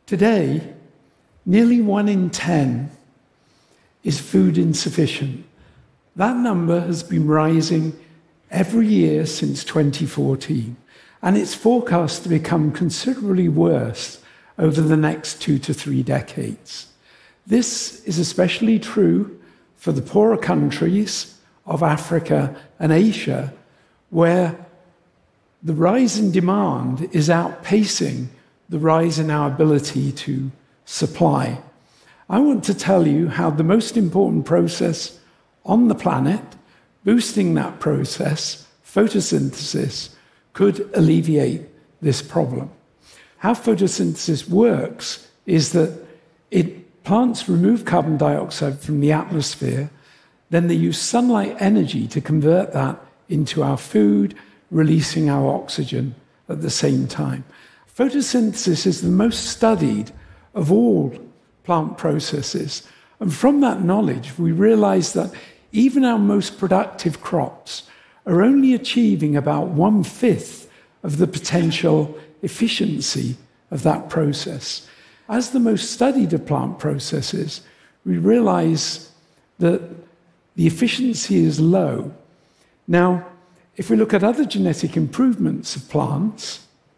Today, nearly 1 in 10 is food insufficient. That number has been rising every year since 2014, and it's forecast to become considerably worse over the next 2 to 3 decades. This is especially true for the poorer countries of Africa and Asia, where the rise in demand is outpacing the rise in our ability to supply. I want to tell you how the most important process on the planet, boosting that process, photosynthesis, could alleviate this problem. How photosynthesis works is that plants remove carbon dioxide from the atmosphere, then they use sunlight energy to convert that into our food, releasing our oxygen at the same time. Photosynthesis is the most studied of all plant processes. And from that knowledge, we realize that even our most productive crops are only achieving about 1/5 of the potential efficiency of that process. As the most studied of plant processes, we realize that the efficiency is low. Now, if we look at other genetic improvements of plants,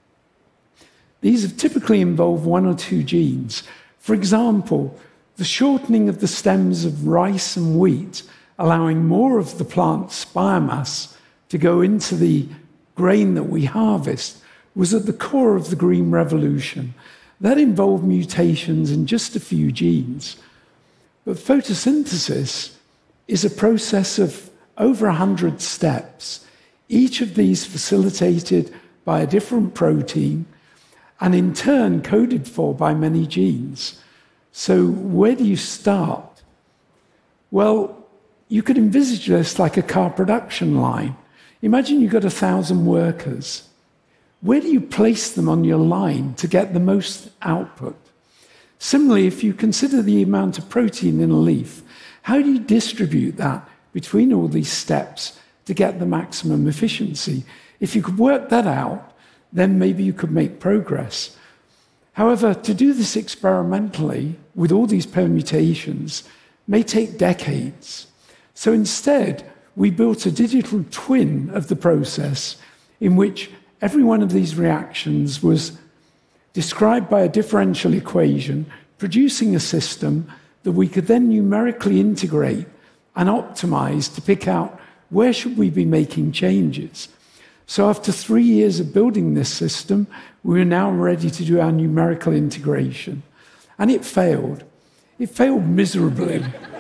these have typically involved 1 or 2 genes. For example, the shortening of the stems of rice and wheat, allowing more of the plant's biomass to go into the grain that we harvest, was at the core of the Green Revolution. That involved mutations in just a few genes. But photosynthesis is a process of over 100 steps, each of these facilitated by a different protein, and in turn coded for by many genes. So where do you start? Well, you could envisage this like a car production line. Imagine you've got 1,000 workers. Where do you place them on your line to get the most output? Similarly, if you consider the amount of protein in a leaf, how do you distribute that between all these steps to get the maximum efficiency? If you could work that out, then maybe you could make progress. However, to do this experimentally with all these permutations may take decades. So instead, we built a digital twin of the process in which every one of these reactions was described by a differential equation, producing a system that we could then numerically integrate and optimize to pick out where should we be making changes. So after 3 years of building this system, we are now ready to do our numerical integration. And it failed. It failed miserably.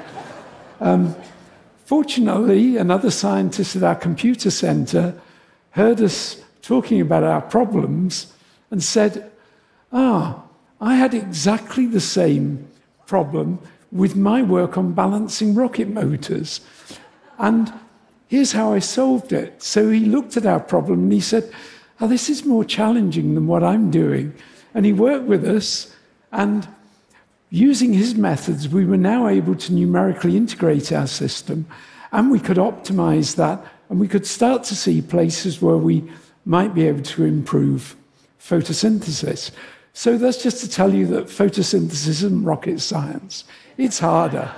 Fortunately, another scientist at our computer center heard us talking about our problems and said, I had exactly the same problem with my work on balancing rocket motors. And here's how I solved it. So he looked at our problem and he said, this is more challenging than what I'm doing. And he worked with us, and using his methods, we were now able to numerically integrate our system, and we could optimize that, and we could start to see places where we might be able to improve photosynthesis. So that's just to tell you that photosynthesis isn't rocket science. It's harder.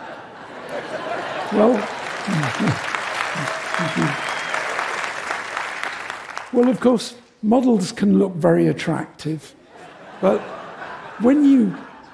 Well, of course, models can look very attractive, but when you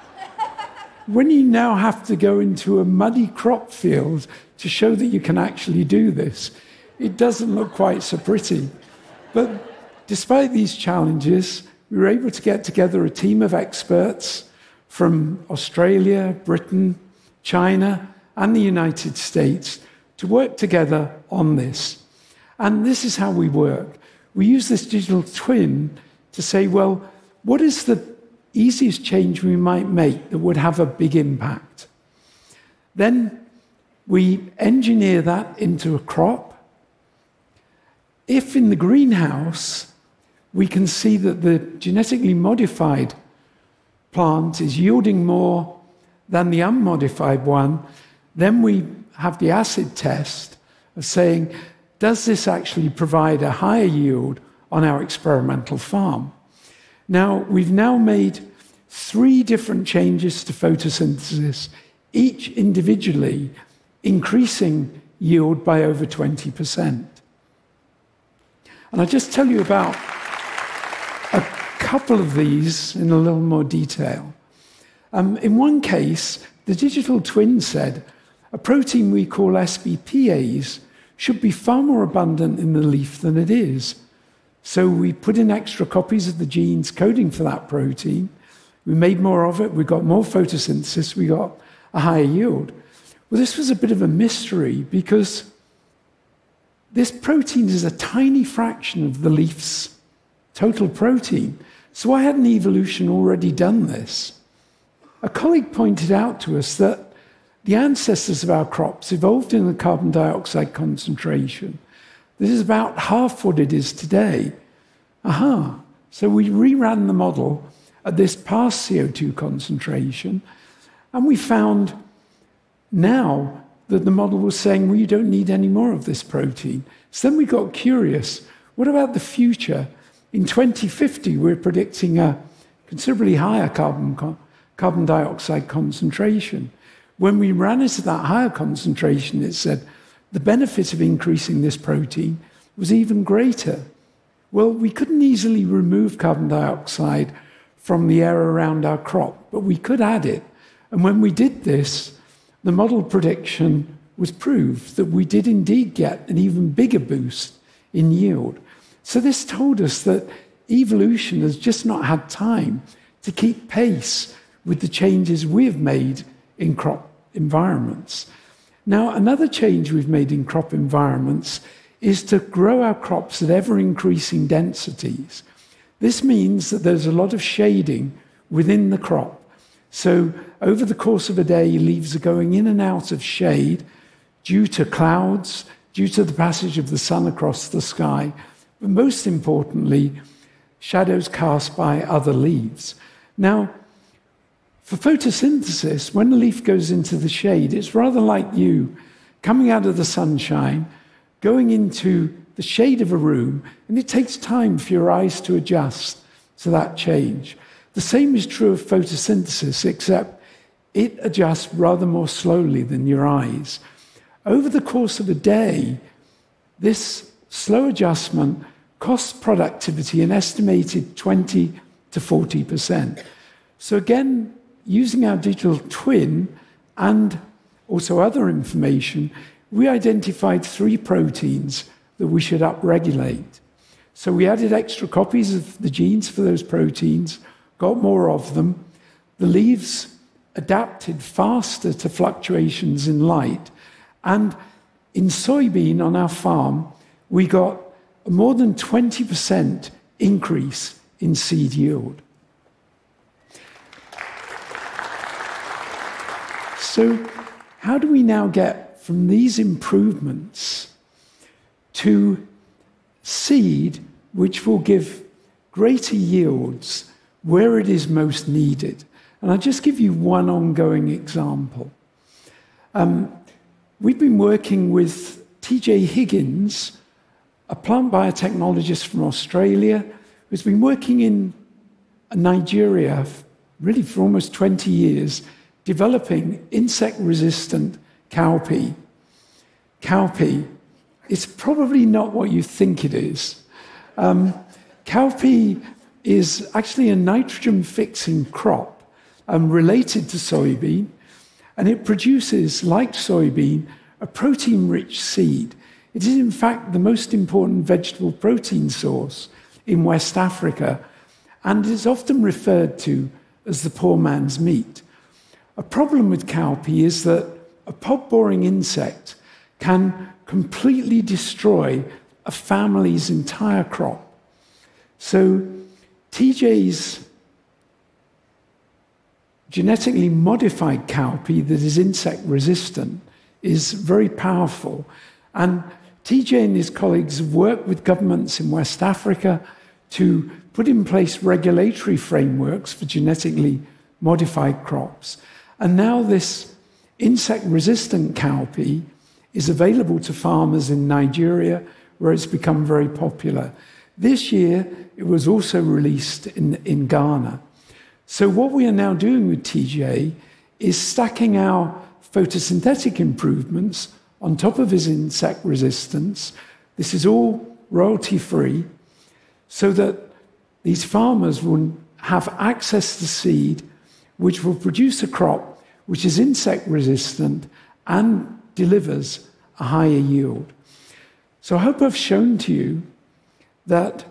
now have to go into a muddy crop field to show that you can actually do this, it doesn't look quite so pretty. But despite these challenges, we were able to get together a team of experts from Australia, Britain, China, and the United States to work together on this. And this is how we work. We use this digital twin to say, well, what is the easiest change we might make that would have a big impact? Then we engineer that into a crop. If in the greenhouse we can see that the genetically modified plant is yielding more than the unmodified one, then we have the acid test of saying, does this actually provide a higher yield on our experimental farm? Now, we've now made 3 different changes to photosynthesis, each individually increasing yield by over 20%. And I'll just tell you about a couple of these in a little more detail. In one case, the digital twin said a protein we call SBPase should be far more abundant in the leaf than it is. So we put in extra copies of the genes coding for that protein. We made more of it. We got more photosynthesis. We got a higher yield. Well, this was a bit of a mystery because this protein is a tiny fraction of the leaf's total protein. So why hadn't evolution already done this? A colleague pointed out to us that the ancestors of our crops evolved in a carbon dioxide concentration that is about half what it is today. So we reran the model at this past CO2 concentration, and we found now that the model was saying, well, you don't need any more of this protein. So then we got curious. What about the future? In 2050, we're predicting a considerably higher carbon dioxide concentration. When we ran it at that higher concentration, it said the benefit of increasing this protein was even greater. Well, we couldn't easily remove carbon dioxide from the air around our crop, but we could add it. And when we did this, the model prediction was proved that we did indeed get an even bigger boost in yield. So this told us that evolution has just not had time to keep pace with the changes we've made in crop environments. Now, another change we've made in crop environments is to grow our crops at ever-increasing densities. This means that there's a lot of shading within the crop. So over the course of a day, leaves are going in and out of shade due to clouds, due to the passage of the sun across the sky, but most importantly, shadows cast by other leaves. Now, for photosynthesis, when a leaf goes into the shade, it's rather like you coming out of the sunshine, going into the shade of a room, and it takes time for your eyes to adjust to that change. The same is true of photosynthesis, except it adjusts rather more slowly than your eyes. Over the course of a day, this slow adjustment costs productivity an estimated 20 to 40%. So again, using our digital twin and also other information, we identified 3 proteins that we should upregulate. So we added extra copies of the genes for those proteins, got more of them. The leaves adapted faster to fluctuations in light. And in soybean on our farm, we got a more than 20% increase in seed yield. So how do we now get from these improvements to seed which will give greater yields where it is most needed? And I'll just give you one ongoing example. We've been working with TJ Higgins, a plant biotechnologist from Australia, who's been working in Nigeria really for almost 20 years, developing insect-resistant cowpea. Cowpea, it's probably not what you think it is. Cowpea is actually a nitrogen-fixing crop related to soybean, and it produces, like soybean, a protein-rich seed. It is, in fact, the most important vegetable protein source in West Africa, and is often referred to as the poor man's meat. A problem with cowpea is that a pod-boring insect can completely destroy a family's entire crop. So TJ's genetically modified cowpea that is insect resistant is very powerful. And TJ and his colleagues have worked with governments in West Africa to put in place regulatory frameworks for genetically modified crops. And now this insect-resistant cowpea is available to farmers in Nigeria, where it's become very popular. This year, it was also released in Ghana. So what we are now doing with TJ is stacking our photosynthetic improvements on top of his insect resistance. This is all royalty-free, so that these farmers will have access to seed which will produce a crop which is insect resistant and delivers a higher yield. So I hope I've shown to you that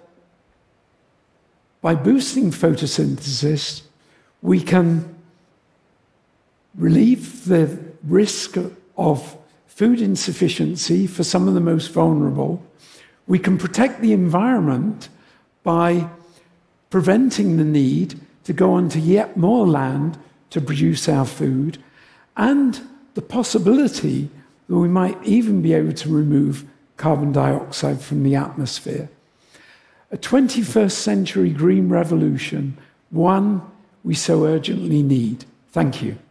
by boosting photosynthesis, we can relieve the risk of food insufficiency for some of the most vulnerable. We can protect the environment by preventing the need to go onto yet more land to produce our food, and the possibility that we might even be able to remove carbon dioxide from the atmosphere. A 21st century green revolution, one we so urgently need. Thank you.